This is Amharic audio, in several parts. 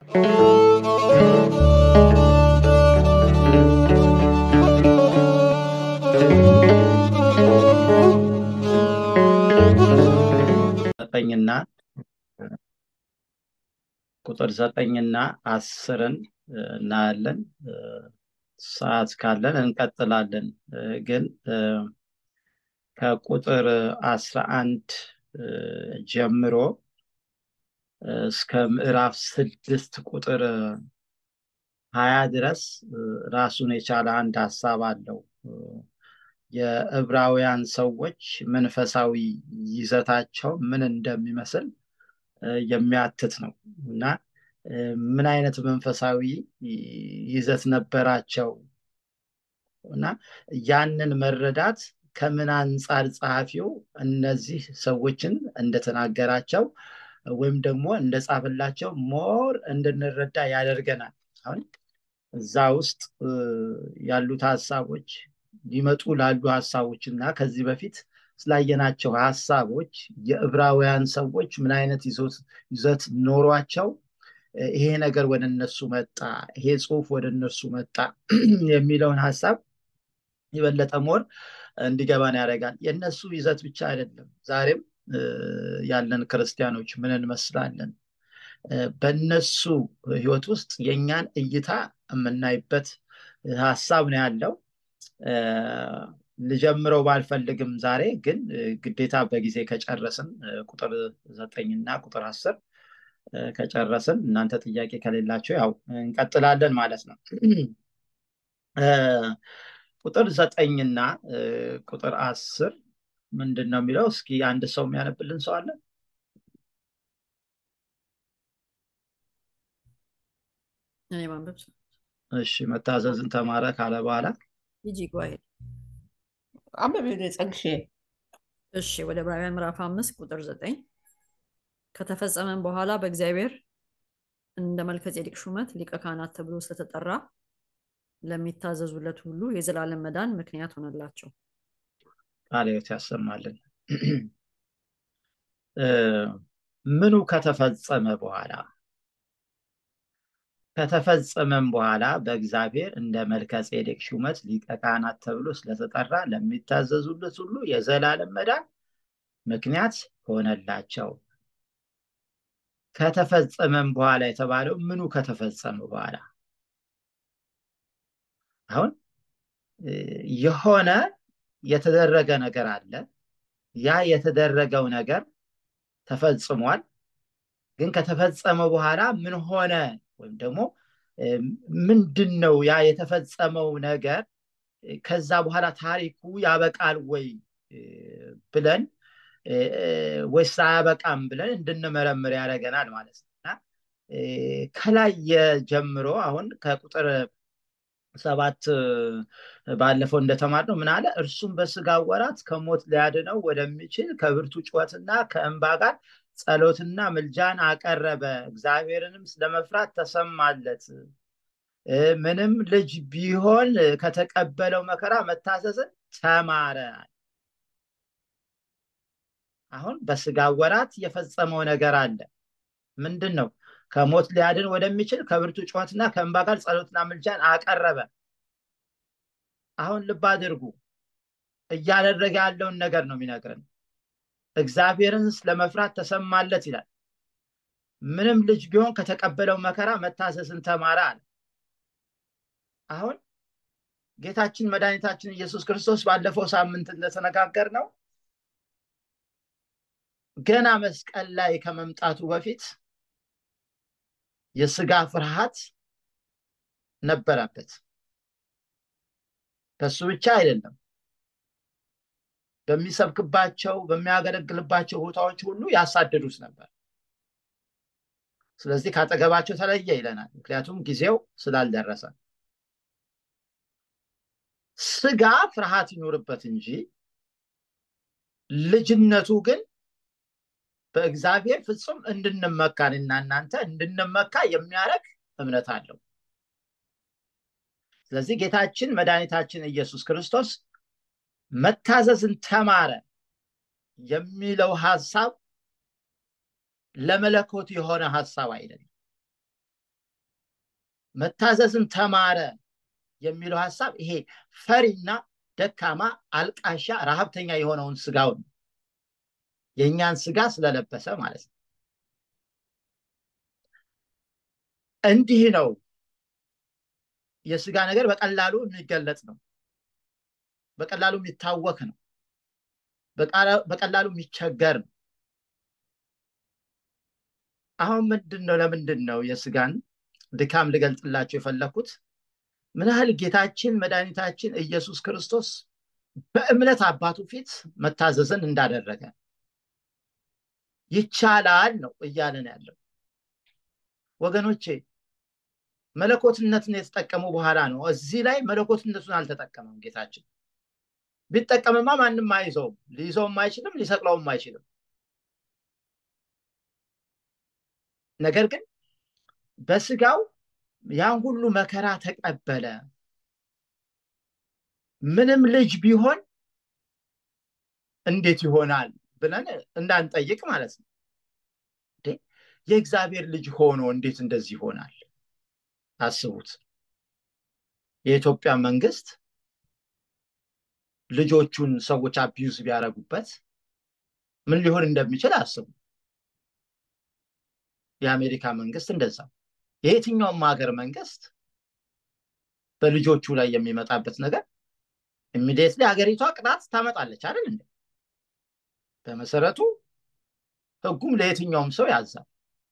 ዘጠኝና ቁጥር 9ና 10ን እናያለን። ሰዓት ካለን እንቀጥላለን። ግን ከቁጥር 11 ጀምሮ እስከ ምዕራፍ 6 ቁጥር 20 ድረስ ራሱን የቻለ አንድ ሐሳብ አለው። የዕብራውያን ሰዎች መንፈሳዊ ይዘታቸው ምን እንደሚመስል የሚያትት ነው እና ምን አይነት መንፈሳዊ ይዘት ነበራቸው እና ያንን መረዳት ከምን አንፃር ጸሐፊው እነዚህ ሰዎችን እንደተናገራቸው ወይም ደግሞ እንደጻፈላቸው ሞር እንድንረዳ ያደርገናል። አሁን እዛ ውስጥ ያሉት ሐሳቦች ሊመጡ ላሉ ሐሳቦችና ከዚህ በፊት ስላየናቸው ሐሳቦች የዕብራውያን ሰዎች ምን አይነት ይዘት ኖሯቸው ይሄ ነገር ወደ እነሱ መጣ፣ ይሄ ጽሑፍ ወደ እነሱ መጣ የሚለውን ሐሳብ ይበለጠ ሞር እንዲገባን ያደርጋል። የነሱ ይዘት ብቻ አይደለም፣ ዛሬም ያለን ክርስቲያኖች ምን እንመስላለን፣ በእነሱ ህይወት ውስጥ የኛን እይታ የምናይበት ሐሳብ ነው ያለው። ልጀምረው ባልፈልግም ዛሬ ግን ግዴታ በጊዜ ከጨረስን ቁጥር 9ና ቁጥር 10 ከጨረስን እናንተ ጥያቄ ከሌላችሁ ያው እንቀጥላለን ማለት ነው። ቁጥር 9ና ቁጥር 10 ምንድነው የሚለው? እስኪ አንድ ሰው የሚያነብልን ሰው አለ? እኔ ማንበብ። እሺ፣ መታዘዝን ተማረ ካለ በኋላ ይጂ ቆይ አንበብ ጸግሼ። እሺ፣ ወደ ዕብራውያን ምዕራፍ 5 ቁጥር 9 ከተፈጸመም በኋላ በእግዚአብሔር እንደ መልከጼዴቅ ሹመት ሊቀ ካህናት ተብሎ ስለተጠራ ለሚታዘዙለት ሁሉ የዘላለም መዳን ምክንያት ሆነላቸው። ቃልዮት ያሰማልን። ምኑ ከተፈጸመ በኋላ? ከተፈጸመም በኋላ በእግዚአብሔር እንደ መልከጼዴቅ ሹመት ሊቀ ካህናት ተብሎ ስለተጠራ ለሚታዘዙለት ሁሉ የዘላለም መዳን ምክንያት ሆነላቸው። ከተፈጸመም በኋላ የተባለው ምኑ ከተፈጸመ በኋላ? አሁን የሆነ የተደረገ ነገር አለ። ያ የተደረገው ነገር ተፈጽሟል። ግን ከተፈጸመ በኋላ ምን ሆነ ወይም ደግሞ ምንድነው ያ የተፈጸመው ነገር? ከዛ በኋላ ታሪኩ ያበቃል ወይ ብለን ወይስ አያበቃም ብለን እንድንመረምር ያደርገናል ማለት ነው። እና ከላይ የጀምሮ አሁን ከቁጥር 7 ባለፈው እንደተማርነው ምን አለ? እርሱም በስጋ ወራት ከሞት ሊያድነው ወደሚችል ከብርቱ ጩኸትና ከእንባ ጋር ጸሎትና ምልጃን አቀረበ፣ እግዚአብሔርንም ስለመፍራት ተሰማለት። ምንም ልጅ ቢሆን ከተቀበለው መከራ መታዘዝን ተማረ። አሁን በስጋ ወራት የፈጸመው ነገር አለ። ምንድነው? ከሞት ሊያድን ወደሚችል ከብርቱ ጩኸትና ከእንባ ጋር ጸሎትና ምልጃን አቀረበ። አሁን ልብ አድርጉ፣ እያደረገ ያለውን ነገር ነው የሚነግረን። እግዚአብሔርን ስለመፍራት ተሰማለት ይላል። ምንም ልጅ ቢሆን ከተቀበለው መከራ መታዘዝን ተማረ አለ። አሁን ጌታችን መድኃኒታችን ኢየሱስ ክርስቶስ ባለፈው ሳምንት እንደተነጋገርነው ገና መስቀል ላይ ከመምጣቱ በፊት የስጋ ፍርሃት ነበረበት። ከሱ ብቻ አይደለም፣ በሚሰብክባቸው በሚያገለግልባቸው ቦታዎች ሁሉ ያሳደዱት ነበር። ስለዚህ ካጠገባቸው ተለየ ይለናል፣ ምክንያቱም ጊዜው ስላልደረሰ። ስጋ ፍርሃት ይኖርበት እንጂ ልጅነቱ ግን በእግዚአብሔር ፍጹም እንድንመካንና እናንተ እንድንመካ የሚያደርግ እምነት አለው። ስለዚህ ጌታችን መድኃኒታችን ኢየሱስ ክርስቶስ መታዘዝን ተማረ የሚለው ሐሳብ ለመለኮት የሆነ ሐሳብ አይደለም። መታዘዝን ተማረ የሚለው ሐሳብ ይሄ ፈሪና ደካማ አልቃሻ ረሃብተኛ የሆነውን ስጋውን የኛን ስጋ ስለለበሰ ማለት ነው። እንዲህ ነው የስጋ ነገር በቀላሉ የሚገለጽ ነው። በቀላሉ የሚታወክ ነው። በቀላሉ የሚቸገር ነው። አሁን ለምንድን ነው የስጋን ድካም ልገልጥላችሁ የፈለኩት? ምን ያህል ጌታችን መድኃኒታችን ኢየሱስ ክርስቶስ በእምነት አባቱ ፊት መታዘዝን እንዳደረገ ይቻላል ነው እያለን ያለው። ወገኖቼ መለኮትነትን የተጠቀሙ በኋላ ነው። እዚህ ላይ መለኮትነቱን አልተጠቀመም ጌታችን። ቢጠቀምማ ማንም አይዘውም፣ ሊይዘውም አይችልም፣ ሊሰቅለውም አይችልም። ነገር ግን በስጋው ያን ሁሉ መከራ ተቀበለ። ምንም ልጅ ቢሆን እንዴት ይሆናል ብለን እንዳንጠይቅ ማለት ነው። የእግዚአብሔር ልጅ ሆኖ እንዴት እንደዚህ ይሆናል? አስቡት። የኢትዮጵያ መንግስት ልጆቹን ሰዎች አቢዩዝ ቢያደርጉበት ምን ሊሆን እንደሚችል አስቡ። የአሜሪካ መንግስት እንደዛ፣ የየትኛውም ሀገር መንግስት በልጆቹ ላይ የሚመጣበት ነገር ኢሚዲየትሊ ሀገሪቷ ቅጣት ታመጣለች አይደል እንዴ? በመሰረቱ ህጉም ለየትኛውም ሰው ያዛል።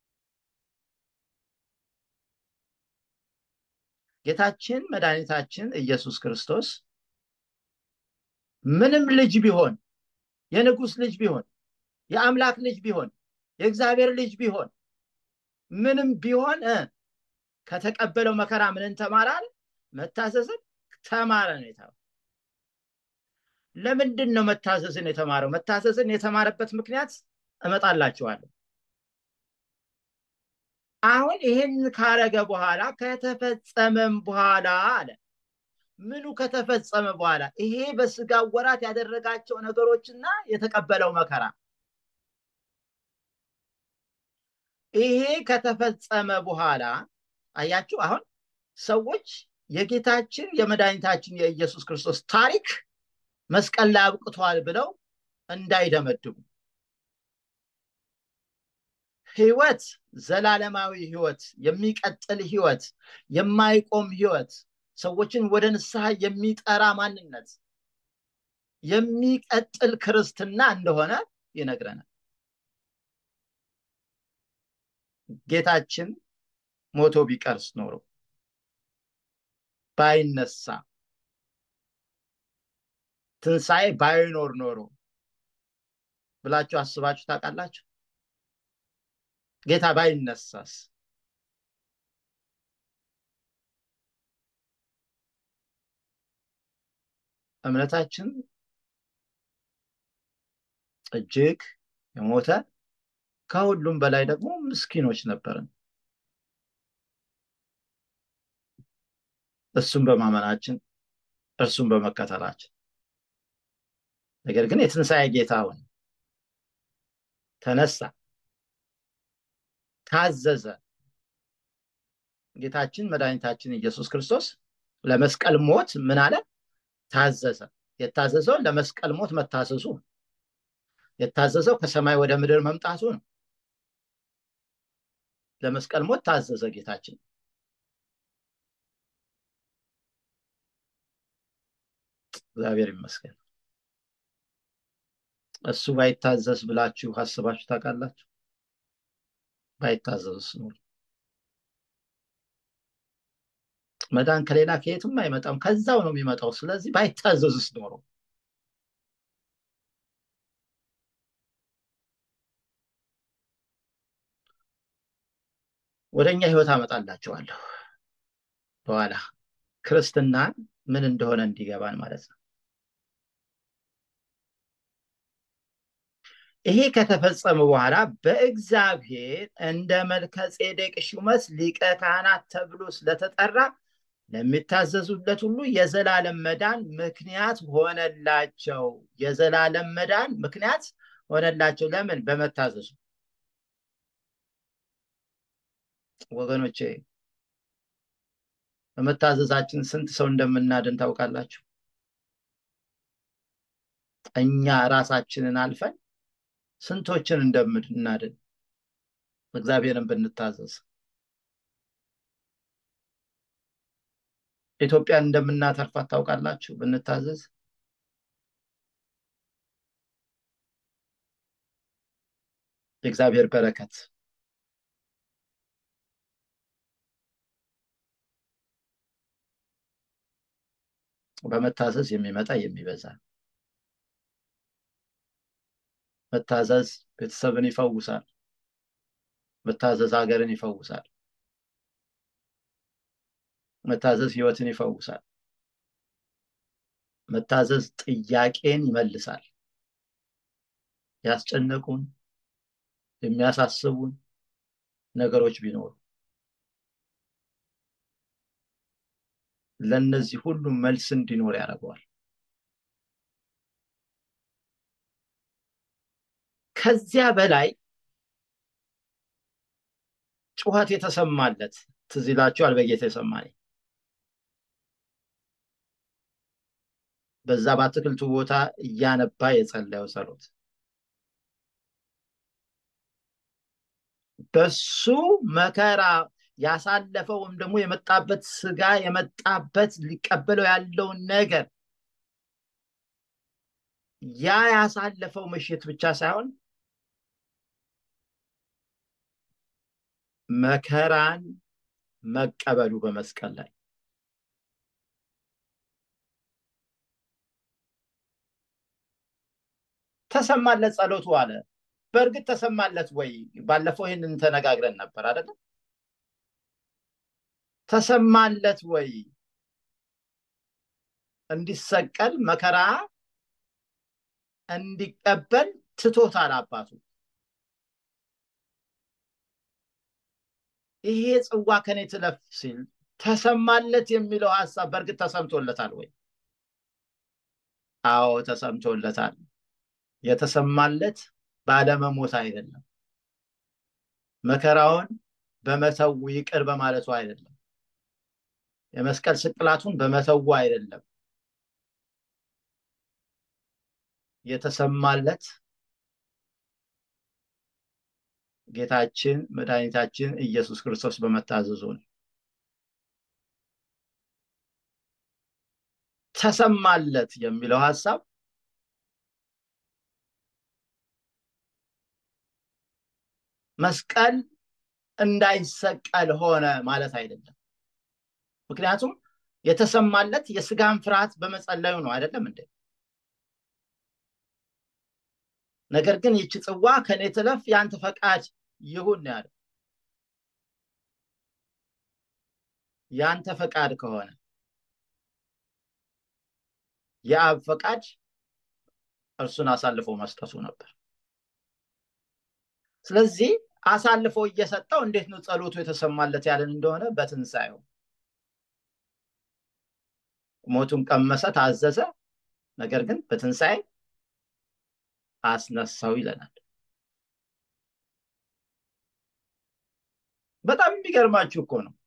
ጌታችን መድኃኒታችን ኢየሱስ ክርስቶስ ምንም ልጅ ቢሆን፣ የንጉስ ልጅ ቢሆን፣ የአምላክ ልጅ ቢሆን፣ የእግዚአብሔር ልጅ ቢሆን፣ ምንም ቢሆን ከተቀበለው መከራ ምንን ተማረ? መታዘዝን ተማረ ነው የተባለው። ለምንድን ነው መታዘዝን የተማረው? መታዘዝን የተማረበት ምክንያት እመጣላችኋለሁ። አሁን ይሄን ካረገ በኋላ ከተፈጸመም በኋላ አለ። ምኑ ከተፈጸመ በኋላ? ይሄ በስጋ ወራት ያደረጋቸው ነገሮችና የተቀበለው መከራ። ይሄ ከተፈጸመ በኋላ አያችሁ፣ አሁን ሰዎች የጌታችን የመድኃኒታችን የኢየሱስ ክርስቶስ ታሪክ መስቀል ላይ አብቅቷል ብለው እንዳይደመድሙ፣ ህይወት ዘላለማዊ ህይወት፣ የሚቀጥል ህይወት፣ የማይቆም ህይወት፣ ሰዎችን ወደ ንስሐ የሚጠራ ማንነት፣ የሚቀጥል ክርስትና እንደሆነ ይነግረናል። ጌታችን ሞቶ ቢቀርስ ኖሮ ባይነሳ፣ ትንሣኤ ባይኖር ኖሮ ብላችሁ አስባችሁ ታውቃላችሁ? ጌታ ባይነሳስ? እምነታችን እጅግ የሞተ ከሁሉም በላይ ደግሞ ምስኪኖች ነበርን። እሱን በማመናችን፣ እርሱን በመከተላችን። ነገር ግን የትንሣኤ ጌታ ሆነ፣ ተነሳ፣ ታዘዘ። ጌታችን መድኃኒታችን ኢየሱስ ክርስቶስ ለመስቀል ሞት ምን አለ? ታዘዘ። የታዘዘው ለመስቀል ሞት መታዘዙ፣ የታዘዘው ከሰማይ ወደ ምድር መምጣቱ ነው። ለመስቀል ሞት ታዘዘ ጌታችን። እግዚአብሔር ይመስገን። እሱ ባይታዘዝ ብላችሁ አስባችሁ ታውቃላችሁ? ባይታዘዝ ነው መዳን ከሌላ ከየትም አይመጣም፣ ከዛው ነው የሚመጣው። ስለዚህ ባይታዘዝስ ኖሮ ወደኛ ህይወት አመጣላችኋለሁ በኋላ ክርስትና ምን እንደሆነ እንዲገባን ማለት ነው። ይሄ ከተፈጸመ በኋላ በእግዚአብሔር እንደ መልከጼዴቅ ሹመት ሊቀ ካህናት ተብሎ ስለተጠራ ለሚታዘዙለት ሁሉ የዘላለም መዳን ምክንያት ሆነላቸው። የዘላለም መዳን ምክንያት ሆነላቸው። ለምን? በመታዘዙ። ወገኖቼ በመታዘዛችን ስንት ሰው እንደምናድን ታውቃላችሁ? እኛ ራሳችንን አልፈን ስንቶችን እንደምናድን እግዚአብሔርን ብንታዘዝ። ኢትዮጵያን እንደምናተርፋት ታውቃላችሁ ብንታዘዝ። የእግዚአብሔር በረከት በመታዘዝ የሚመጣ የሚበዛ። መታዘዝ ቤተሰብን ይፈውሳል። መታዘዝ ሀገርን ይፈውሳል። መታዘዝ ህይወትን ይፈውሳል። መታዘዝ ጥያቄን ይመልሳል። ያስጨነቁን የሚያሳስቡን ነገሮች ቢኖሩ ለነዚህ ሁሉ መልስ እንዲኖር ያደርገዋል። ከዚያ በላይ ጩኸት የተሰማለት ትዝ ይላችኋል። በጌቴሴማኒ በዛ በአትክልቱ ቦታ እያነባ የጸለየው ጸሎት በሱ መከራ ያሳለፈው ወይም ደግሞ የመጣበት ስጋ የመጣበት ሊቀበለው ያለውን ነገር ያ ያሳለፈው ምሽት ብቻ ሳይሆን መከራን መቀበሉ በመስቀል ላይ ተሰማለት ጸሎቱ አለ። በእርግጥ ተሰማለት ወይ? ባለፈው ይሄንን ተነጋግረን ነበር አይደል? ተሰማለት ወይ? እንዲሰቀል መከራ እንዲቀበል ትቶታል አባቱ። ይሄ ጽዋ ከኔ ትለፍ ሲል ተሰማለት የሚለው ሐሳብ በእርግጥ ተሰምቶለታል ወይ? አዎ ተሰምቶለታል። የተሰማለት ባለመሞት አይደለም። መከራውን በመተው ይቅር በማለቱ አይደለም። የመስቀል ስቅላቱን በመተው አይደለም። የተሰማለት ጌታችን መድኃኒታችን ኢየሱስ ክርስቶስ በመታዘዙ ነው። ተሰማለት የሚለው ሐሳብ መስቀል እንዳይሰቀል ሆነ ማለት አይደለም። ምክንያቱም የተሰማለት የስጋን ፍርሃት በመጸለዩ ነው አይደለም እንዴ? ነገር ግን ይህች ጽዋ ከኔ ትለፍ ያንተ ፈቃድ ይሁን ያለው ያንተ ፈቃድ ከሆነ የአብ ፈቃድ እርሱን አሳልፎ መስጠቱ ነበር። ስለዚህ አሳልፎ እየሰጠው እንዴት ነው ጸሎቱ የተሰማለት ያለን እንደሆነ በትንሳኤው ሞቱን ቀመሰ፣ ታዘዘ፣ ነገር ግን በትንሳኤ አስነሳው ይለናል። በጣም የሚገርማችሁ እኮ ነው።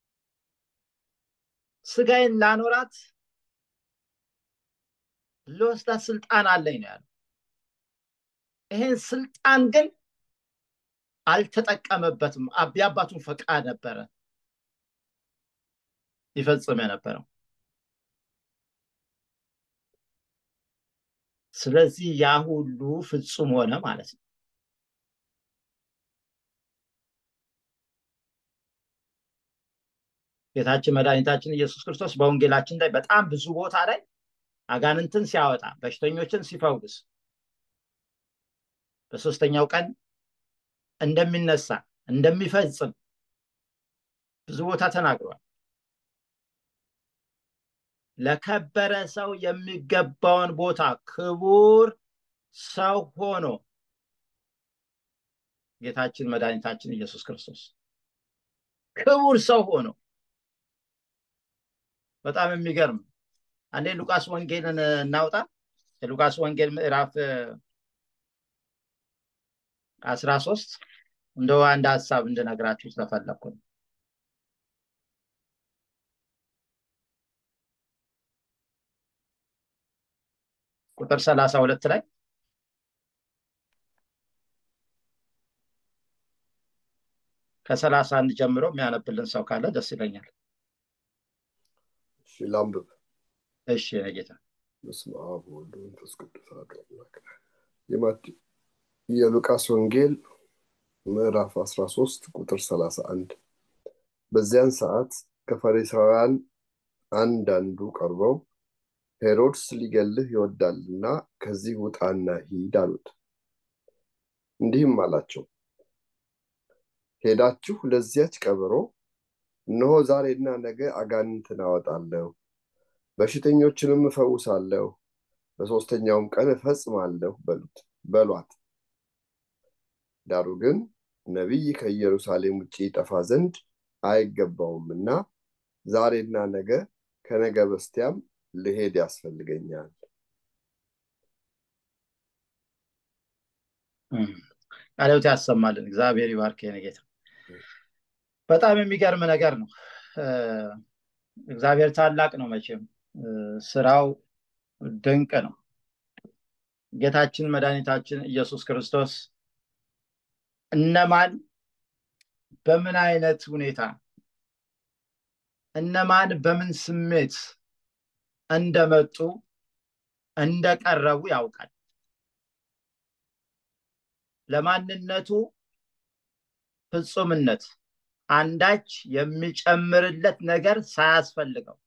ስጋዬን ላኖራት ለወስዳት ስልጣን አለኝ ነው ያለው። ይሄን ስልጣን ግን አልተጠቀመበትም። የአባቱን ፈቃድ ነበረ ይፈጽም የነበረው። ስለዚህ ያ ሁሉ ፍጹም ሆነ ማለት ነው። ጌታችን መድኃኒታችን ኢየሱስ ክርስቶስ በወንጌላችን ላይ በጣም ብዙ ቦታ ላይ አጋንንትን ሲያወጣ፣ በሽተኞችን ሲፈውስ፣ በሶስተኛው ቀን እንደሚነሳ እንደሚፈጽም ብዙ ቦታ ተናግሯል። ለከበረ ሰው የሚገባውን ቦታ ክቡር ሰው ሆኖ ጌታችን መድኃኒታችን ኢየሱስ ክርስቶስ ክቡር ሰው ሆኖ በጣም የሚገርም። አንዴ ሉቃስ ወንጌልን እናውጣ። የሉቃስ ወንጌል ምዕራፍ 13 እንደው አንድ ሐሳብ እንድነግራችሁ ስለፈለኩ ነው። ቁጥር 32 ላይ ከ31 ጀምሮ የሚያነብልን ሰው ካለ ደስ ይለኛል። እሺ ላንብብ። እሺ ጌታ። በስመ አብ ወወልድ ወመንፈስ ቅዱስ አሐዱ አምላክ። የሉቃስ ወንጌል ምዕራፍ 13 ቁጥር 31። በዚያን ሰዓት ከፈሪሳውያን አንዳንዱ ቀርበው ሄሮድስ ሊገልህ ይወዳልና ከዚህ ውጣና ሂድ አሉት። እንዲህም አላቸው፣ ሄዳችሁ ለዚያች ቀበሮ እነሆ ዛሬና ነገ አጋንንትን አወጣለሁ፣ በሽተኞችንም እፈውሳለሁ፣ በሦስተኛውም ቀን እፈጽማለሁ በሏት። ዳሩ ግን ነቢይ ከኢየሩሳሌም ውጭ ይጠፋ ዘንድ አይገባውምና ዛሬና ነገ ከነገ በስቲያም ልሄድ ያስፈልገኛል። ቃልዎት ያሰማልን። እግዚአብሔር ይባርክ የኔ ጌታ። በጣም የሚገርም ነገር ነው። እግዚአብሔር ታላቅ ነው። መቼም ስራው ድንቅ ነው። ጌታችን መድኃኒታችን ኢየሱስ ክርስቶስ እነማን በምን አይነት ሁኔታ እነማን በምን ስሜት እንደመጡ እንደቀረቡ ያውቃል። ለማንነቱ ፍጹምነት አንዳች የሚጨምርለት ነገር ሳያስፈልገው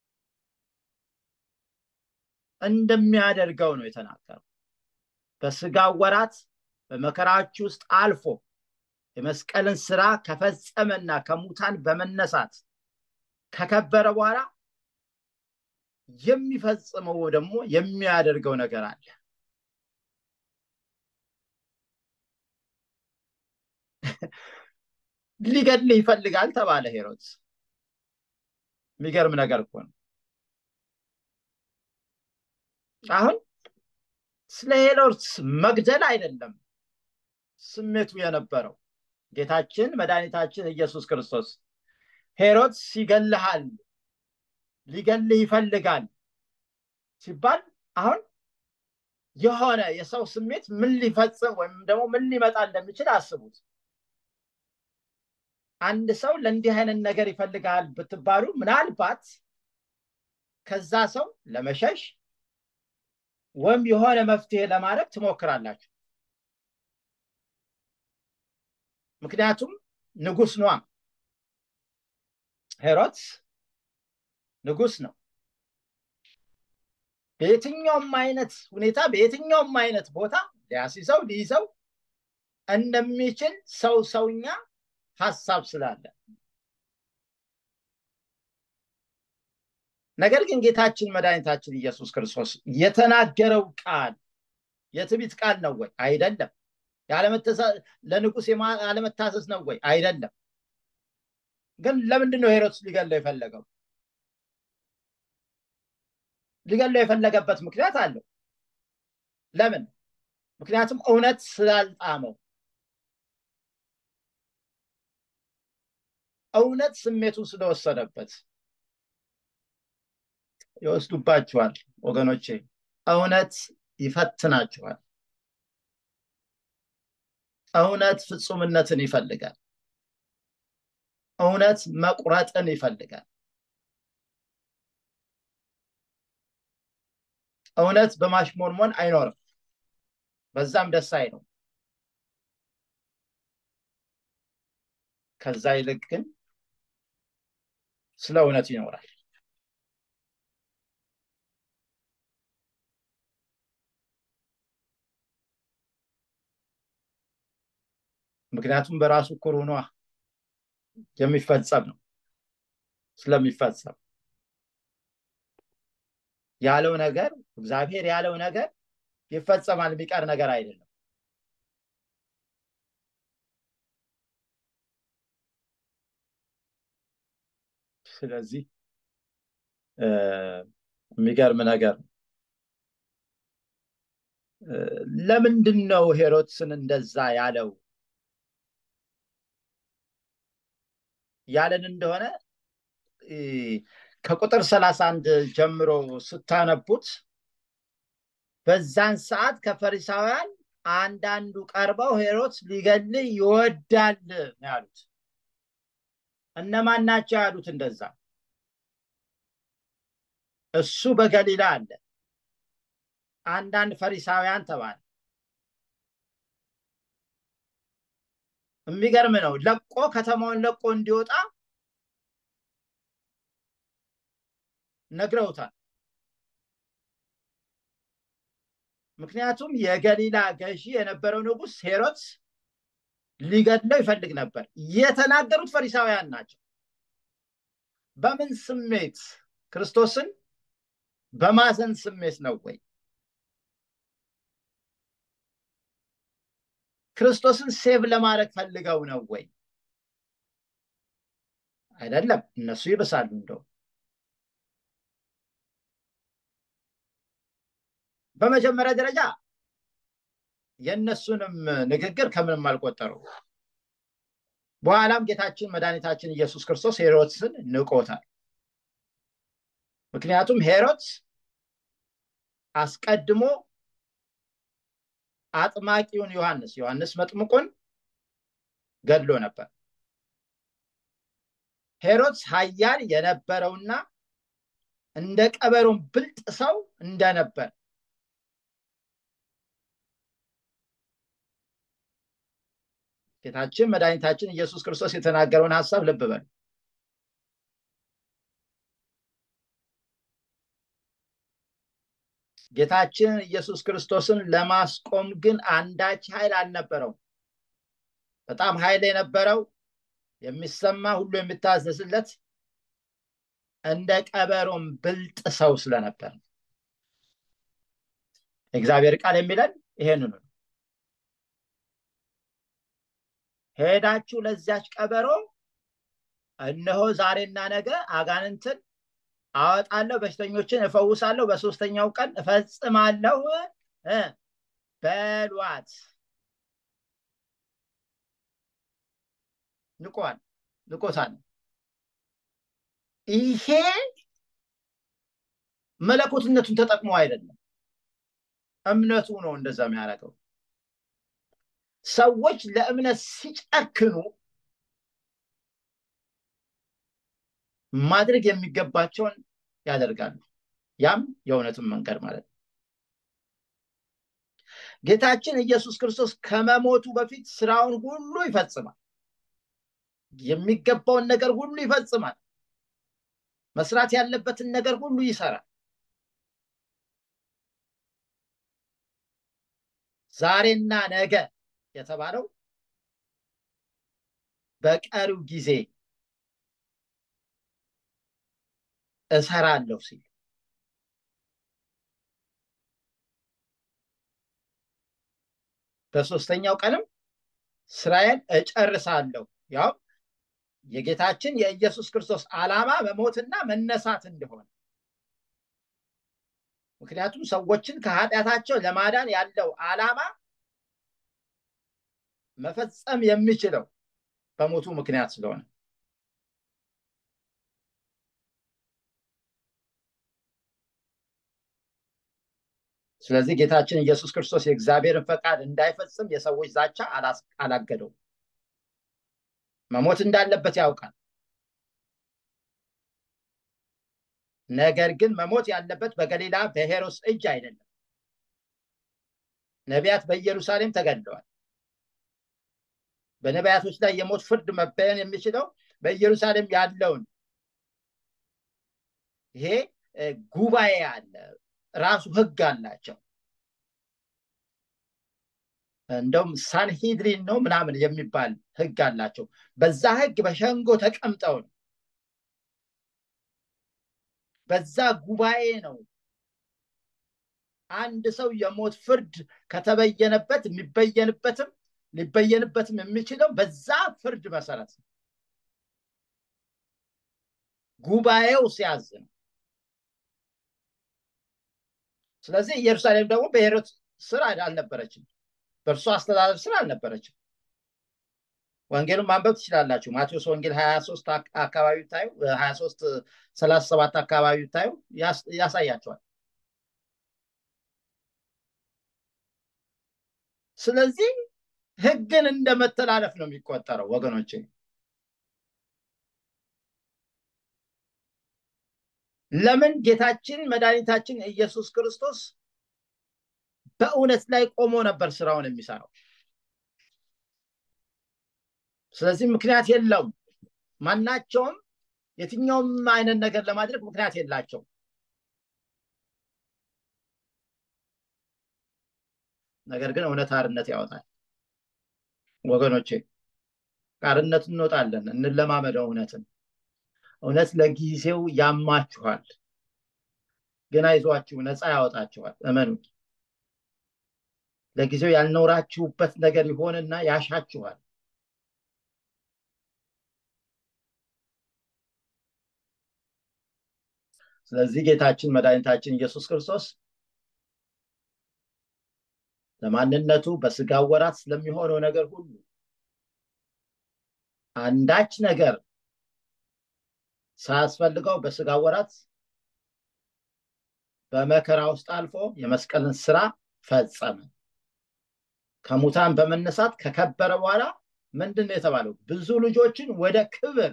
እንደሚያደርገው ነው የተናገረው። በስጋው ወራት በመከራዎች ውስጥ አልፎ የመስቀልን ስራ ከፈጸመና ከሙታን በመነሳት ከከበረ በኋላ የሚፈጽመው ደግሞ የሚያደርገው ነገር አለ። ሊገድልህ ይፈልጋል ተባለ ሄሮድስ። የሚገርም ነገር እኮ ነው። አሁን ስለ ሄሮድስ መግደል አይደለም ስሜቱ የነበረው። ጌታችን መድኃኒታችን ኢየሱስ ክርስቶስ ሄሮድስ ይገልሃል፣ ሊገልህ ይፈልጋል ሲባል አሁን የሆነ የሰው ስሜት ምን ሊፈጽም ወይም ደግሞ ምን ሊመጣ እንደሚችል አስቡት። አንድ ሰው ለእንዲህ አይነት ነገር ይፈልጋል ብትባሉ ምናልባት ከዛ ሰው ለመሸሽ ወይም የሆነ መፍትሄ ለማድረግ ትሞክራላችሁ። ምክንያቱም ንጉስ ነው። ሄሮድስ ንጉስ ነው። በየትኛውም አይነት ሁኔታ በየትኛውም አይነት ቦታ ሊያስይዘው ሊይዘው እንደሚችል ሰውኛ ሐሳብ ስላለ፣ ነገር ግን ጌታችን መድኃኒታችን ኢየሱስ ክርስቶስ የተናገረው ቃል የትዕቢት ቃል ነው ወይ? አይደለም። ለንጉስ ያለመታዘዝ ነው ወይ? አይደለም። ግን ለምንድን ነው ሄሮድስ ሊገለው የፈለገው? ሊገለው የፈለገበት ምክንያት አለው። ለምን? ምክንያቱም እውነት ስላልጣመው፣ እውነት ስሜቱ ስለወሰደበት። ይወስዱባችኋል ወገኖቼ፣ እውነት ይፈትናችኋል። እውነት ፍጹምነትን ይፈልጋል። እውነት መቁረጥን ይፈልጋል። እውነት በማሽሞንሞን አይኖርም። በዛም ደስ አይለው። ከዛ ይልቅ ግን ስለ እውነት ይኖራል። ምክንያቱም በራሱ ኩሩ ነው የሚፈጸም ነው። ስለሚፈጸም ያለው ነገር እግዚአብሔር ያለው ነገር ይፈጸማል፣ የሚቀር ነገር አይደለም። ስለዚህ የሚገርም ነገር ነው። ለምንድን ነው ሄሮድስን እንደዛ ያለው ያለን እንደሆነ ከቁጥር 31 ጀምሮ ስታነቡት በዛን ሰዓት ከፈሪሳውያን አንዳንዱ ቀርበው ሄሮድስ ሊገልህ ይወዳል ነው ያሉት። እነማን ናቸው ያሉት እንደዛ? እሱ በገሊላ አለ፣ አንዳንድ ፈሪሳውያን ተባለ። የሚገርም ነው። ለቆ ከተማውን ለቆ እንዲወጣ ነግረውታል። ምክንያቱም የገሊላ ገዢ የነበረው ንጉስ ሄሮድስ ሊገድለው ይፈልግ ነበር። የተናገሩት ፈሪሳውያን ናቸው። በምን ስሜት? ክርስቶስን በማዘን ስሜት ነው ወይ? ክርስቶስን ሴቭ ለማድረግ ፈልገው ነው ወይ? አይደለም። እነሱ ይብሳሉ። እንደው በመጀመሪያ ደረጃ የእነሱንም ንግግር ከምንም አልቆጠሩ። በኋላም ጌታችን መድኃኒታችን ኢየሱስ ክርስቶስ ሄሮድስን ንቆታል። ምክንያቱም ሄሮድስ አስቀድሞ አጥማቂውን ዮሐንስ መጥምቁን ገድሎ ነበር። ሄሮድስ ኃያል የነበረውና እንደ ቀበሮን ብልጥ ሰው እንደነበር ጌታችን መድኃኒታችን ኢየሱስ ክርስቶስ የተናገረውን ሐሳብ ልብ በሉ። ጌታችን ኢየሱስ ክርስቶስን ለማስቆም ግን አንዳች ኃይል አልነበረውም። በጣም ኃይል የነበረው የሚሰማ ሁሉ የሚታዘዝለት እንደ ቀበሮን ብልጥ ሰው ስለነበር እግዚአብሔር ቃል የሚለን ይሄንን ነው። ሄዳችሁ ለዚያች ቀበሮ እነሆ ዛሬና ነገ አጋንንትን አወጣለሁ፣ በሽተኞችን እፈውሳለሁ፣ በሶስተኛው ቀን እፈጽማለሁ በሏት። ንቆታል። ይሄ መለኮትነቱን ተጠቅሞ አይደለም፣ እምነቱ ነው እንደዛ የሚያደርገው። ሰዎች ለእምነት ሲጨክኑ ማድረግ የሚገባቸውን ያደርጋሉ። ያም የእውነትን መንገድ ማለት ነው። ጌታችን ኢየሱስ ክርስቶስ ከመሞቱ በፊት ስራውን ሁሉ ይፈጽማል። የሚገባውን ነገር ሁሉ ይፈጽማል። መስራት ያለበትን ነገር ሁሉ ይሰራል። ዛሬና ነገ የተባለው በቀሪው ጊዜ እሰራለሁ ሲል በሶስተኛው ቀንም ስራዬን እጨርሳለሁ። ያው የጌታችን የኢየሱስ ክርስቶስ ዓላማ መሞትና መነሳት እንደሆነ፣ ምክንያቱም ሰዎችን ከኃጢአታቸው ለማዳን ያለው ዓላማ መፈጸም የሚችለው በሞቱ ምክንያት ስለሆነ ስለዚህ ጌታችን ኢየሱስ ክርስቶስ የእግዚአብሔርን ፈቃድ እንዳይፈጽም የሰዎች ዛቻ አላገደው። መሞት እንዳለበት ያውቃል። ነገር ግን መሞት ያለበት በገሊላ በሄሮድስ እጅ አይደለም። ነቢያት በኢየሩሳሌም ተገድለዋል። በነቢያቶች ላይ የሞት ፍርድ መበየን የሚችለው በኢየሩሳሌም ያለውን ይሄ ጉባኤ አለ፣ ራሱ ህግ አላቸው። እንደውም ሳንሂድሪን ነው ምናምን የሚባል ህግ አላቸው። በዛ ህግ በሸንጎ ተቀምጠው ነው፣ በዛ ጉባኤ ነው አንድ ሰው የሞት ፍርድ ከተበየነበት የሚበየንበትም ሊበየንበትም የሚችለው በዛ ፍርድ መሰረት ነው። ጉባኤው ሲያዝ ነው። ስለዚህ ኢየሩሳሌም ደግሞ በሄሮድስ ስር አልነበረችም፣ በእርሱ አስተዳደር ስር አልነበረችም። ወንጌሉን ማንበብ ትችላላችሁ። ማቴዎስ ወንጌል 23 አካባቢ ታዩ፣ 23:37 አካባቢ ታዩ ያሳያቸዋል። ስለዚህ ሕግን እንደመተላለፍ ነው የሚቆጠረው ወገኖቼ። ለምን ጌታችን መድኃኒታችን ኢየሱስ ክርስቶስ በእውነት ላይ ቆሞ ነበር ስራውን የሚሰራው። ስለዚህ ምክንያት የለውም። ማናቸውም የትኛውም አይነት ነገር ለማድረግ ምክንያት የላቸው። ነገር ግን እውነት አርነት ያወጣል ወገኖቼ። አርነት እንወጣለን፣ እንለማመደው እውነትን። እውነት ለጊዜው ያማችኋል፣ ግን አይዟችሁ ነፃ ያወጣችኋል። እመኑ። ለጊዜው ያልኖራችሁበት ነገር ይሆንና ያሻችኋል። ስለዚህ ጌታችን መድኃኒታችን ኢየሱስ ክርስቶስ ለማንነቱ በስጋ ወራት ስለሚሆነው ነገር ሁሉ አንዳች ነገር ሳያስፈልገው በስጋ ወራት በመከራ ውስጥ አልፎ የመስቀልን ስራ ፈጸመ። ከሙታን በመነሳት ከከበረ በኋላ ምንድነው የተባለው? ብዙ ልጆችን ወደ ክብር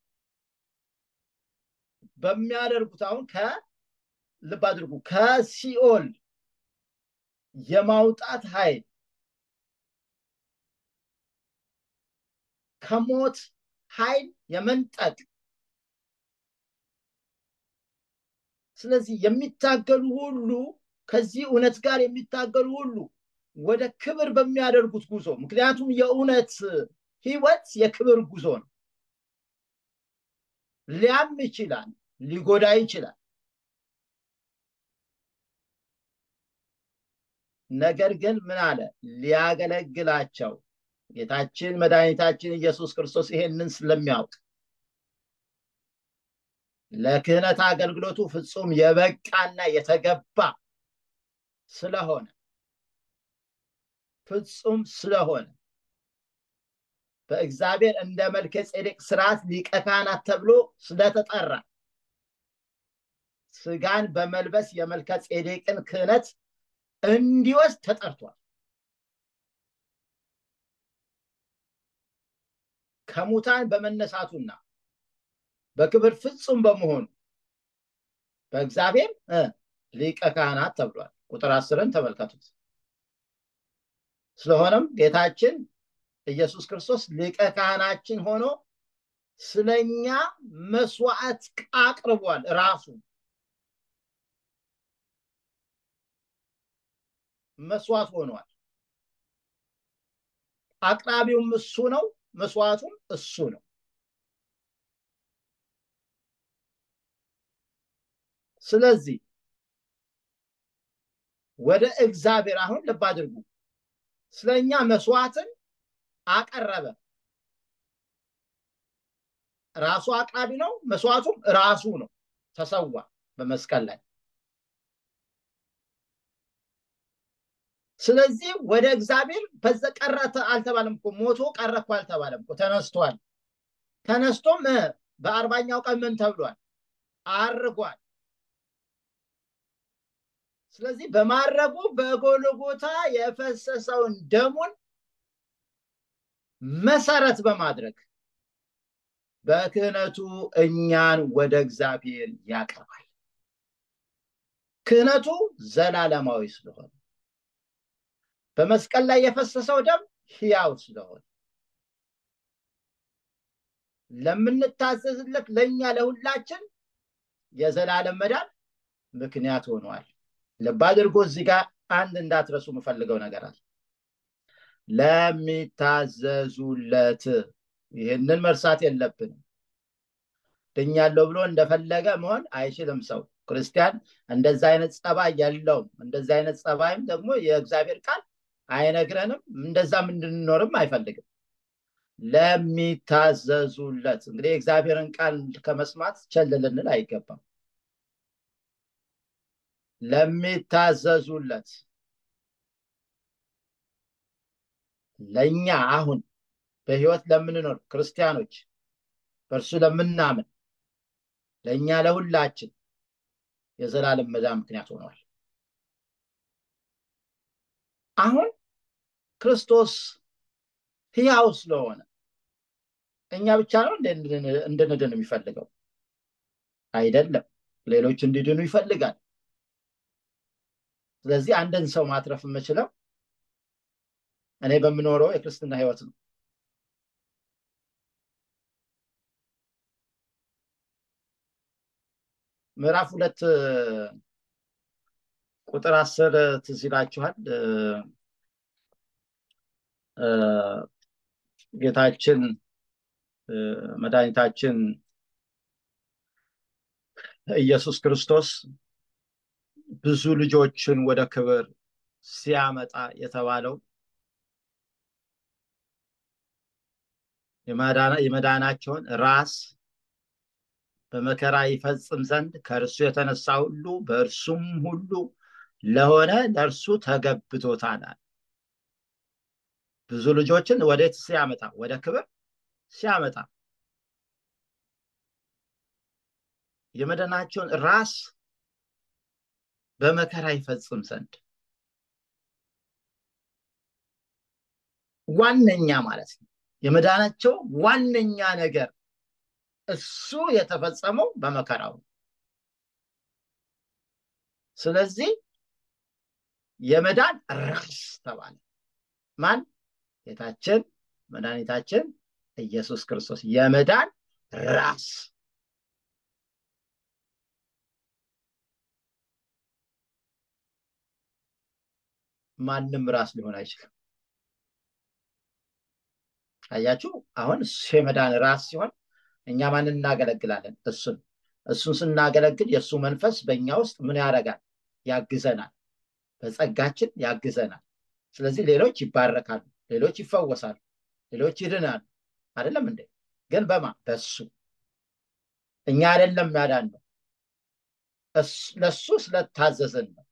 በሚያደርጉት አሁን ልብ አድርጉ፣ ከሲኦል የማውጣት ኃይል፣ ከሞት ኃይል የመንጠቅ፣ ስለዚህ የሚታገሉ ሁሉ ከዚህ እውነት ጋር የሚታገሉ ሁሉ ወደ ክብር በሚያደርጉት ጉዞ፣ ምክንያቱም የእውነት ህይወት የክብር ጉዞ ነው። ሊያም ይችላል፣ ሊጎዳ ይችላል። ነገር ግን ምን አለ? ሊያገለግላቸው ጌታችን መድኃኒታችን ኢየሱስ ክርስቶስ ይሄንን ስለሚያውቅ ለክህነት አገልግሎቱ ፍጹም የበቃና የተገባ ስለሆነ በእግዚአብሔር እንደ መልከ ጼዴቅ ስርዓት ሊቀ ካህናት ተብሎ ስለተጠራ ስጋን በመልበስ የመልከ ጼዴቅን ክህነት እንዲወስድ ተጠርቷል። ከሙታን በመነሳቱና በክብር ፍጹም በመሆኑ በእግዚአብሔር ሊቀ ካህናት ተብሏል። ቁጥር 10ን ተመልከቱት። ስለሆነም ጌታችን ኢየሱስ ክርስቶስ ሊቀ ካህናችን ሆኖ ስለኛ መስዋዕት አቅርቧል። ራሱ መስዋዕት ሆኗል። አቅራቢውም እሱ ነው፣ መስዋዕቱም እሱ ነው። ስለዚህ ወደ እግዚአብሔር አሁን ልብ አድርጉ፣ ስለኛ መስዋዕትን አቀረበ። ራሱ አቅራቢ ነው፣ መስዋዕቱም ራሱ ነው። ተሰዋ በመስቀል ላይ። ስለዚህ ወደ እግዚአብሔር በዘቀረ አልተባለም እኮ፣ ሞቶ ቀረ እኮ አልተባለም እኮ፣ ተነስቷል። ተነስቶም በ40ኛው ቀን ምን ተብሏል? አርጓል። ስለዚህ በማረጉ በጎልጎታ የፈሰሰውን ደሙን መሰረት በማድረግ በክህነቱ እኛን ወደ እግዚአብሔር ያቀርባል። ክህነቱ ዘላለማዊ ስለሆነ፣ በመስቀል ላይ የፈሰሰው ደም ሕያው ስለሆነ ለምንታዘዝለት ለኛ ለሁላችን የዘላለም መዳን ምክንያት ሆኗል። ልብ አድርጎ እዚህ ጋር አንድ እንዳትረሱ የምፈልገው ነገር አለ። ለሚታዘዙለት፣ ይህንን መርሳት የለብንም። ድኛለሁ ብሎ እንደፈለገ መሆን አይችልም ሰው። ክርስቲያን እንደዛ አይነት ጸባይ የለውም። እንደዛ አይነት ጸባይም ደግሞ የእግዚአብሔር ቃል አይነግረንም። እንደዛም እንድንኖርም አይፈልግም። ለሚታዘዙለት፣ እንግዲህ የእግዚአብሔርን ቃል ከመስማት ቸል ልንል አይገባም። ለሚታዘዙለት፣ ለኛ አሁን በህይወት ለምንኖር ክርስቲያኖች፣ በእርሱ ለምናምን ለኛ ለሁላችን የዘላለም መዳን ምክንያት ሆኗል። አሁን ክርስቶስ ሕያው ስለሆነ እኛ ብቻ ነው እንድንድን የሚፈልገው? አይደለም፣ ሌሎች እንዲድኑ ይፈልጋል። ስለዚህ አንድን ሰው ማትረፍ የምችለው እኔ በምኖረው የክርስትና ህይወት ነው። ምዕራፍ 2 ቁጥር 10 ትዝ ይላችኋል። ጌታችን መድኃኒታችን ኢየሱስ ክርስቶስ ብዙ ልጆችን ወደ ክብር ሲያመጣ የተባለው የመዳናቸውን ራስ በመከራ ይፈጽም ዘንድ ከእርሱ የተነሳ ሁሉ በእርሱም ሁሉ ለሆነ ለእርሱ ተገብቶታል። ብዙ ልጆችን ወዴት ሲያመጣ? ወደ ክብር ሲያመጣ የመዳናቸውን ራስ በመከራ ይፈጽም ዘንድ ዋነኛ ማለት ነው። የመዳናቸው ዋነኛ ነገር እሱ የተፈጸመው በመከራው። ስለዚህ የመዳን ራስ ተባለ። ማን? ጌታችን መድኃኒታችን ኢየሱስ ክርስቶስ የመዳን ራስ። ማንም ራስ ሊሆን አይችልም። አያችሁ፣ አሁን እሱ የመዳን ራስ ሲሆን እኛ ማንን እናገለግላለን? እሱን ስናገለግል የእሱ መንፈስ በእኛ ውስጥ ምን ያደርጋል? ያግዘናል፣ በጸጋችን ያግዘናል። ስለዚህ ሌሎች ይባረካሉ፣ ሌሎች ይፈወሳሉ፣ ሌሎች ይድናሉ። አይደለም እንዴ? ግን በሱ እኛ አይደለም ያዳን ነው፣ ለሱ ስለታዘዘን ነው።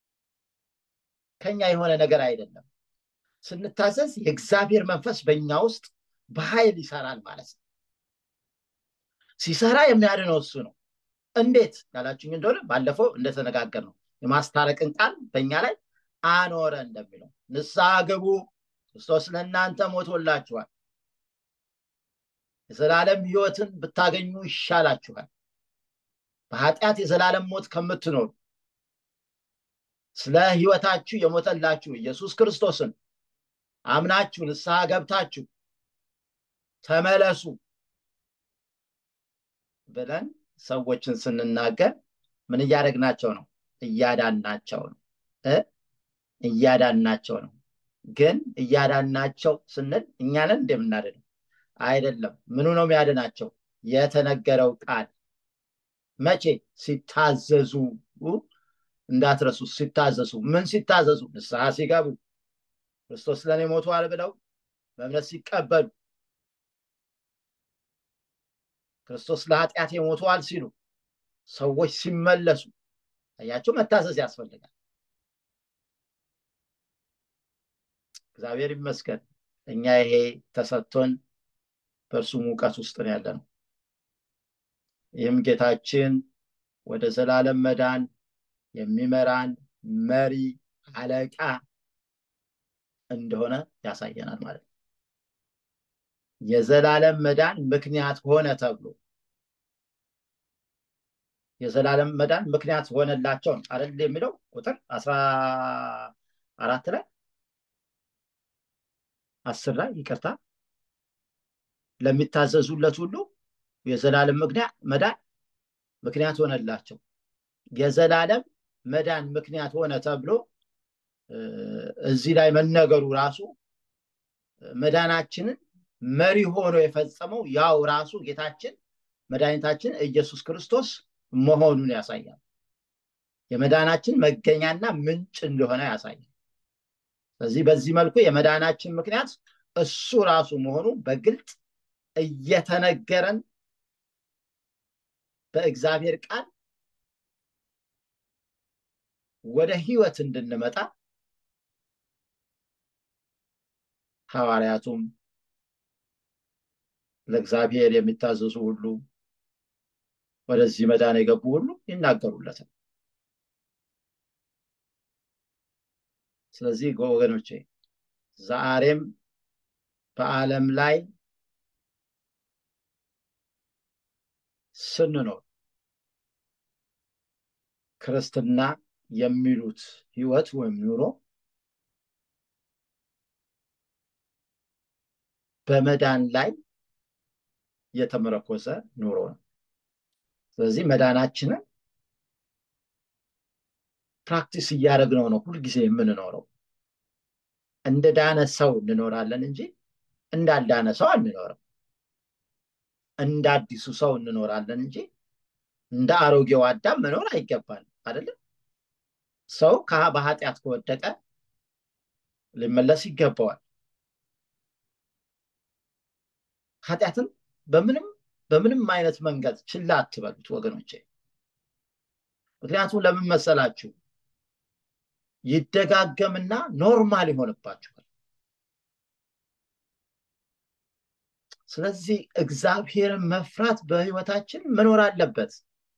ከኛ የሆነ ነገር አይደለም። ስንታዘዝ የእግዚአብሔር መንፈስ በእኛ ውስጥ በኃይል ይሰራል ማለት ነው። ሲሰራ የሚያድነው እሱ ነው። እንዴት ያላችሁኝ እንደሆነ ባለፈው እንደተነጋገር ነው የማስታረቅን ቃል በእኛ ላይ አኖረ እንደሚለው ንስሐ ግቡ፣ ክርስቶስ ለእናንተ ሞቶላችኋል፣ የዘላለም ሕይወትን ብታገኙ ይሻላችኋል። በኃጢአት የዘላለም ሞት ከምትኖሩ ስለ ሕይወታችሁ የሞተላችሁ ኢየሱስ ክርስቶስን አምናችሁ ንስሐ ገብታችሁ ተመለሱ ብለን ሰዎችን ስንናገር ምን እያደረግናቸው ነው? እያዳናቸው ነው። እያዳናቸው ነው። ግን እያዳናቸው ስንል እኛንን እንደምናድነው አይደለም። ምኑ ነው የሚያድናቸው? የተነገረው ቃል። መቼ? ሲታዘዙ። እንዳትረሱ፣ ሲታዘዙ። ምን ሲታዘዙ? ንስሐ ሲገቡ፣ ክርስቶስ ለእኔ ሞቷል ብለው በእምነት ሲቀበሉ፣ ክርስቶስ ለኃጢአቴ ሞቷል ሲሉ፣ ሰዎች ሲመለሱ። አያችሁ፣ መታዘዝ ያስፈልጋል። እግዚአብሔር ይመስገን እኛ ይሄ ተሰጥቶን በእርሱ ሙቀት ውስጥ ነው ያለነው። ይህም ጌታችን ወደ ዘላለም መዳን የሚመራን መሪ አለቃ እንደሆነ ያሳየናል ማለት ነው። የዘላለም መዳን ምክንያት ሆነ ተብሎ የዘላለም መዳን ምክንያት ሆነላቸው አይደል የሚለው ቁጥር 14 ላይ 10 ላይ ይቅርታ፣ ለሚታዘዙለት ሁሉ የዘላለም መዳን ምክንያት ሆነላቸው። የዘላለም መዳን ምክንያት ሆነ ተብሎ እዚህ ላይ መነገሩ ራሱ መዳናችንን መሪ ሆኖ የፈጸመው ያው ራሱ ጌታችን መድኃኒታችን ኢየሱስ ክርስቶስ መሆኑን ያሳያል። የመዳናችን መገኛና ምንጭ እንደሆነ ያሳያል። ስለዚህ በዚህ መልኩ የመዳናችን ምክንያት እሱ ራሱ መሆኑ በግልጥ እየተነገረን በእግዚአብሔር ቃል ወደ ሕይወት እንድንመጣ ሐዋርያቱም ለእግዚአብሔር የሚታዘዙ ሁሉ ወደዚህ መዳን የገቡ ሁሉ ይናገሩለታል። ስለዚህ ወገኖቼ ዛሬም በዓለም ላይ ስንኖር ክርስትና የሚሉት ህይወት ወይም ኑሮ በመዳን ላይ የተመረኮዘ ኑሮ ነው። ስለዚህ መዳናችንን ፕራክቲስ እያደረግነው ነው ሁልጊዜ የምንኖረው። እንደ ዳነ ሰው እንኖራለን እንጂ እንዳልዳነ ሰው አንኖርም። እንደ አዲሱ ሰው እንኖራለን እንጂ እንደ አሮጌው አዳም መኖር አይገባንም አይደለም። ሰው በኃጢአት ከወደቀ ሊመለስ ይገባዋል። ኃጢአትን በምንም አይነት መንገድ ችላ አትበሉት ወገኖቼ። ምክንያቱም ለምን መሰላችሁ? ይደጋገምና ኖርማል ይሆንባችኋል። ስለዚህ እግዚአብሔርን መፍራት በህይወታችን መኖር አለበት።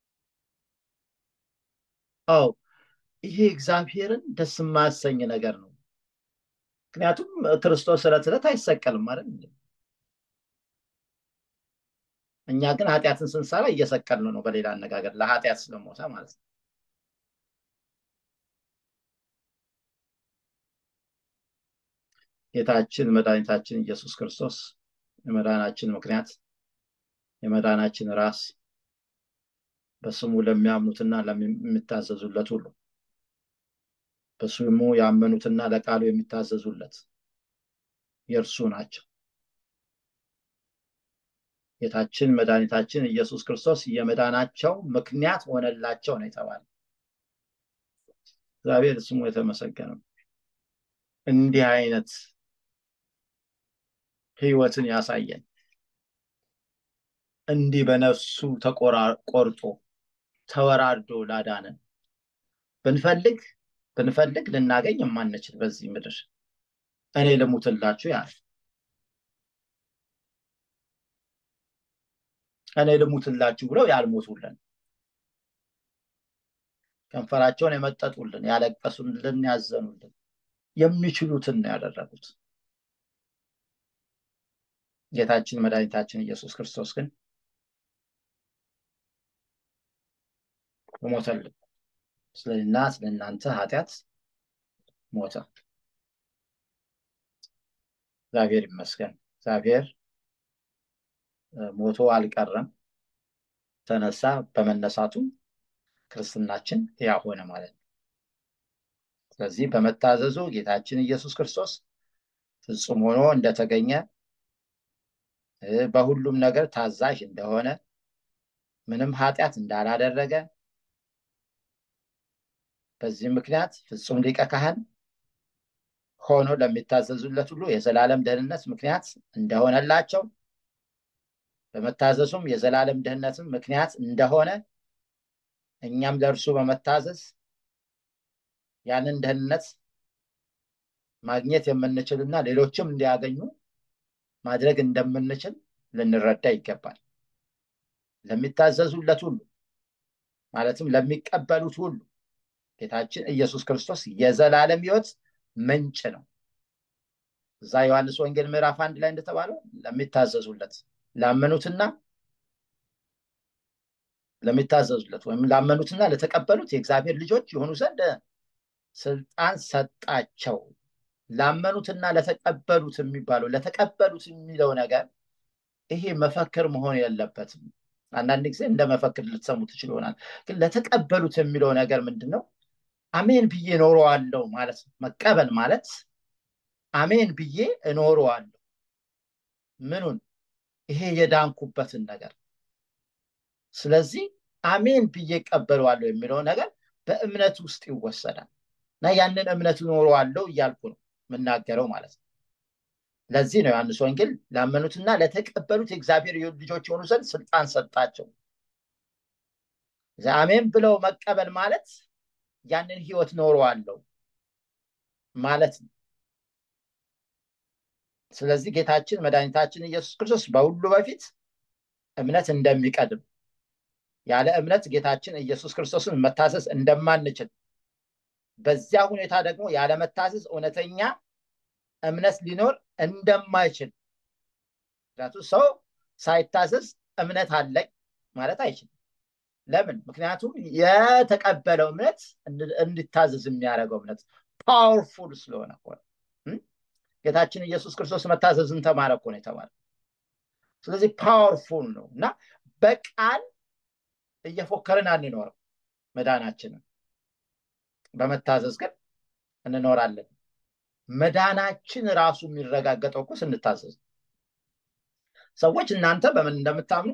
ይሄ እግዚአብሔርን ደስ የማያሰኝ ነገር ነው። ምክንያቱም ክርስቶስ ዕለት ዕለት አይሰቀልም አይደል? እኛ ግን ኃጢአትን ስንሰራ እየሰቀልን ነው። በሌላ አነጋገር ለኃጢአት ስለሞተ ማለት ነው። ጌታችን መድኃኒታችን ኢየሱስ ክርስቶስ የመዳናችን ምክንያት የመዳናችን ራስ በስሙ ለሚያምኑትና ለሚታዘዙለት ሁሉ በስሙ ያመኑትና ለቃሉ የሚታዘዙለት የእርሱ ናቸው። ጌታችን መድኃኒታችን ኢየሱስ ክርስቶስ የመዳናቸው ምክንያት ሆነላቸው ነው የተባለው። እግዚአብሔር ስሙ የተመሰገነ። እንዲህ አይነት ህይወትን ያሳየን። እንዲህ በነፍሱ ተቆርጦ ተወራርዶ ላዳነን ብንፈልግ ልናገኝ የማንችል በዚህ ምድር እኔ ልሙትላችሁ ያለ እኔ ልሙትላችሁ ብለው ያልሞቱልን፣ ከንፈራቸውን የመጠጡልን፣ ያለቀሱልን፣ ያዘኑልን የሚችሉትን ነው ያደረጉት። ጌታችን መድኃኒታችን ኢየሱስ ክርስቶስ ግን ሞተልን። ስለና ስለናንተ ኃጢአት ሞተ። እግዚአብሔር ይመስገን። እግዚአብሔር ሞቶ አልቀረም፣ ተነሳ። በመነሳቱ ክርስትናችን ሕያው ሆነ ማለት ነው። ስለዚህ በመታዘዙ ጌታችን ኢየሱስ ክርስቶስ ፍጹም ሆኖ እንደተገኘ፣ በሁሉም ነገር ታዛዥ እንደሆነ፣ ምንም ኃጢአት እንዳላደረገ፣ በዚህ ምክንያት ፍጹም ሊቀ ካህን ሆኖ ለሚታዘዙለት ሁሉ የዘላለም ደህንነት ምክንያት እንደሆነላቸው፣ በመታዘዙም የዘላለም ደህንነትም ምክንያት እንደሆነ እኛም ለእርሱ በመታዘዝ ያንን ደህንነት ማግኘት የምንችልና ሌሎችም እንዲያገኙ ማድረግ እንደምንችል ልንረዳ ይገባል። ለሚታዘዙለት ሁሉ ማለትም ለሚቀበሉት ሁሉ ጌታችን ኢየሱስ ክርስቶስ የዘላለም ሕይወት ምንጭ ነው። እዛ ዮሐንስ ወንጌል ምዕራፍ 1 ላይ እንደተባለው ለሚታዘዙለት ላመኑትና ለሚታዘዙለት ወይም ላመኑትና ለተቀበሉት የእግዚአብሔር ልጆች የሆኑ ዘንድ ስልጣን ሰጣቸው። ላመኑትና ለተቀበሉት የሚባለው ለተቀበሉት የሚለው ነገር ይሄ መፈክር መሆን የለበትም። አንዳንድ ጊዜ እንደ መፈክር ልትሰሙ ትችሉ ይሆናል። ግን ለተቀበሉት የሚለው ነገር ምንድነው? አሜን ብዬ እኖረዋለሁ ማለት ነው። መቀበል ማለት አሜን ብዬ እኖረዋለሁ። ምኑን? ይሄ የዳንኩበትን ነገር። ስለዚህ አሜን ብዬ እቀበለዋለሁ የሚለው ነገር በእምነት ውስጥ ይወሰዳል እና ያንን እምነት እኖረዋለሁ እያልኩ ነው የምናገረው ማለት ነው። ለዚህ ነው ዮሐንስ ወንጌል ላመኑትና ለተቀበሉት የእግዚአብሔር ልጆች የሆኑ ዘንድ ስልጣን ሰጣቸው። አሜን ብለው መቀበል ማለት ያንን ሕይወት ኖረዋለሁ ማለት ነው። ስለዚህ ጌታችን መድኃኒታችን ኢየሱስ ክርስቶስ በሁሉ በፊት እምነት እንደሚቀድም፣ ያለ እምነት ጌታችን ኢየሱስ ክርስቶስን መታዘዝ እንደማንችል፣ በዚያ ሁኔታ ደግሞ ያለ መታዘዝ እውነተኛ እምነት ሊኖር እንደማይችል ምክንያቱም ሰው ሳይታዘዝ እምነት አለኝ ማለት አይችልም ለምን ምክንያቱም የተቀበለው እምነት እንዲታዘዝ የሚያደርገው እምነት ፓወርፉል ስለሆነ ጌታችን ኢየሱስ ክርስቶስ መታዘዝን ተማረ እኮ ነው የተባለው ስለዚህ ፓወርፉል ነው እና በቃል እየፎከርን አንኖርም መዳናችንን በመታዘዝ ግን እንኖራለን መዳናችን ራሱ የሚረጋገጠው እኮ ስንታዘዝ ሰዎች እናንተ በምን እንደምታምኑ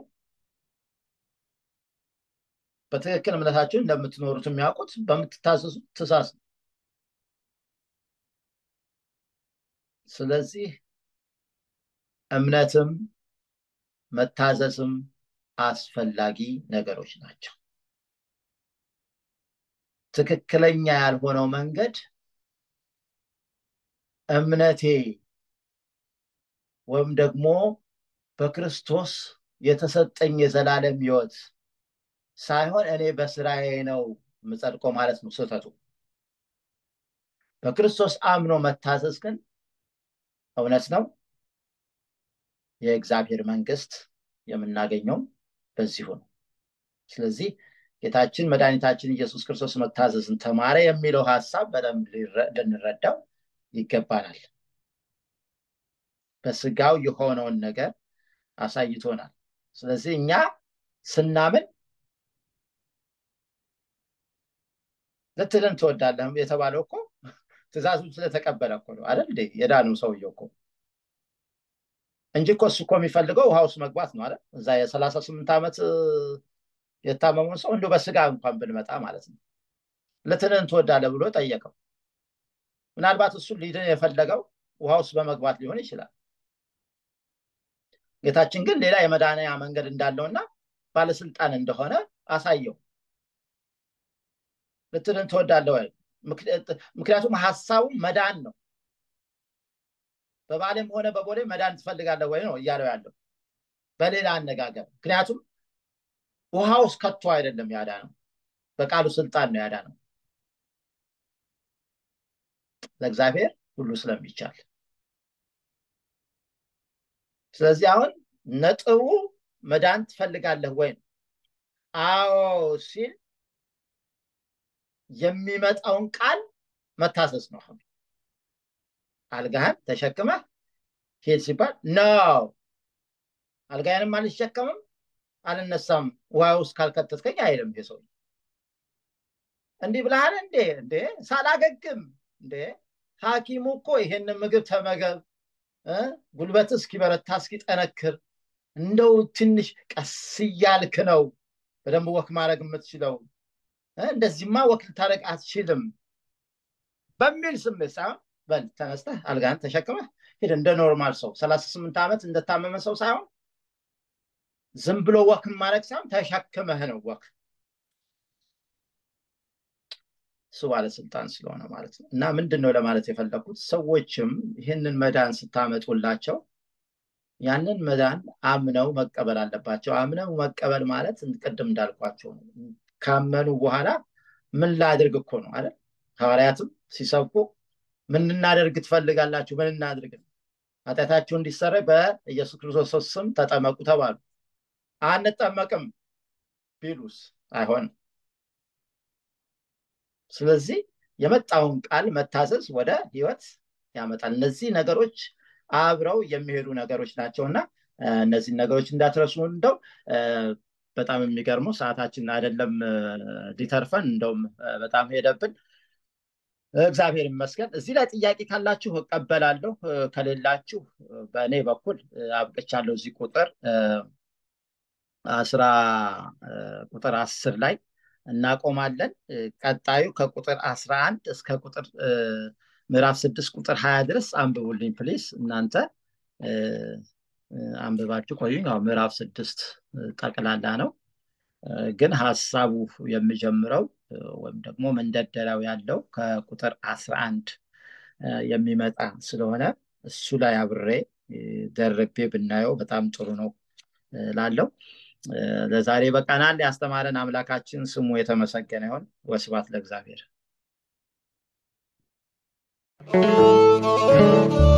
በትክክል እምነታችሁን እንደምትኖሩት የሚያውቁት በምትታዘዙት ትእዛዝ ነው ስለዚህ እምነትም መታዘዝም አስፈላጊ ነገሮች ናቸው ትክክለኛ ያልሆነው መንገድ እምነቴ ወይም ደግሞ በክርስቶስ የተሰጠኝ የዘላለም ሕይወት ሳይሆን እኔ በስራዬ ነው የምጸድቀው ማለት ነው ስህተቱ በክርስቶስ አምኖ መታዘዝ ግን እውነት ነው የእግዚአብሔር መንግስት የምናገኘው በዚሁ ነው ስለዚህ ጌታችን መድኃኒታችን ኢየሱስ ክርስቶስ መታዘዝን ተማረ የሚለው ሐሳብ በደንብ ልንረዳው ይገባናል በስጋው የሆነውን ነገር አሳይቶናል ስለዚህ እኛ ስናምን ለትልን ተወዳለህ የተባለው እኮ ትእዛዙን ስለተቀበለ እኮ ነው አይደል እንዴ የዳነው ሰውየው እኮ እንጂ እኮ እሱ እኮ የሚፈልገው ውሃ ውስጥ መግባት ነው አይደል እዛ የ38 ዓመት የታመመውን ሰው እንደው በስጋ እንኳን ብንመጣ ማለት ነው ለትልን ተወዳለህ ብሎ ጠየቀው ምናልባት እሱ ሊድን የፈለገው ውሃ ውስጥ በመግባት ሊሆን ይችላል ጌታችን ግን ሌላ የመዳንያ መንገድ እንዳለውና ባለስልጣን እንደሆነ አሳየው ለትልን ተወዳለህ ወይ ምክንያቱም ሐሳቡ መዳን ነው በባለም ሆነ በቦሌ መዳን ትፈልጋለህ ወይ ነው እያለው ያለው በሌላ አነጋገር ምክንያቱም ውሃው እስከቶ አይደለም ያዳነው በቃሉ ስልጣን ነው ያዳነው ለእግዚአብሔር ሁሉ ስለሚቻል ስለዚህ አሁን ነጥቡ መዳን ትፈልጋለህ ወይ አዎ ሲል የሚመጣውን ቃል መታዘዝ ነው አሁን አልጋህን ተሸክመህ ሄድ ሲባል ነው አልጋዬንም አልሸከምም አልነሳም ውሃ ውስጥ ካልከተትከኝ አይልም የሰው እንዲህ ብለሃል እንዴ ሳላገግም እንዴ ሐኪሙ እኮ ይሄንን ምግብ ተመገብ ጉልበት እስኪበረታ እስኪጠነክር እንደው ትንሽ ቀስ እያልክ ነው በደንብ ወክ ማድረግ የምትችለው እንደዚህማ ወክ ልታረግ አትችልም በሚል ስሜት ሳይሆን በል ተነስተህ አልጋህን ተሸክመህ ሄድ እንደ ኖርማል ሰው 38 ዓመት እንደታመመ ሰው ሳይሆን ዝም ብሎ ወክ ማድረግ ሳይሆን ተሸክመህ ነው ወክ እሱ ባለስልጣን ስለሆነ ማለት ነው እና ምንድነው ለማለት የፈለኩት ሰዎችም ይህንን መዳን ስታመጡላቸው ያንን መዳን አምነው መቀበል አለባቸው አምነው መቀበል ማለት ቅድም እንዳልኳቸው ነው ካመኑ በኋላ ምን ላድርግ እኮ ነው አይደል ሐዋርያትም ሲሰብኩ ምን እናደርግ ትፈልጋላችሁ ምን እናድርግ ኃጢአታችሁ እንዲሰረይ በኢየሱስ ክርስቶስ ስም ተጠመቁ ተባሉ አንጠመቅም ቢሉስ አይሆንም ስለዚህ የመጣውን ቃል መታዘዝ ወደ ህይወት ያመጣል እነዚህ ነገሮች አብረው የሚሄዱ ነገሮች ናቸውና እነዚህ ነገሮች እንዳትረሱ እንደው በጣም የሚገርመው ሰዓታችን አይደለም ሊተርፈን እንደውም በጣም ሄደብን እግዚአብሔር ይመስገን እዚህ ላይ ጥያቄ ካላችሁ እቀበላለሁ ከሌላችሁ በእኔ በኩል አብቅቻለሁ እዚህ ቁጥር 10 ላይ እናቆማለን ቀጣዩ ከቁጥር 11 እስከ ቁጥር ምዕራፍ 6 ቁጥር 20 ድረስ አንብቡልኝ ፕሊስ እናንተ አንብባችሁ ቆዩኝ ምዕራፍ 6 ጠቅላላ ነው ግን ሐሳቡ የሚጀምረው ወይም ደግሞ መንደርደሪያው ያለው ከቁጥር 11 የሚመጣ ስለሆነ እሱ ላይ አብሬ ደርቤ ብናየው በጣም ጥሩ ነው ላለው ለዛሬ በቃናል ያስተማረን አምላካችን ስሙ የተመሰገነ ይሁን ወስብሐት ለእግዚአብሔር